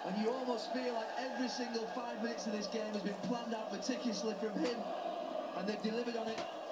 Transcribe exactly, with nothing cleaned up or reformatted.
And you almost feel like every single five minutes of this game has been planned out meticulously from him, and they've delivered on it.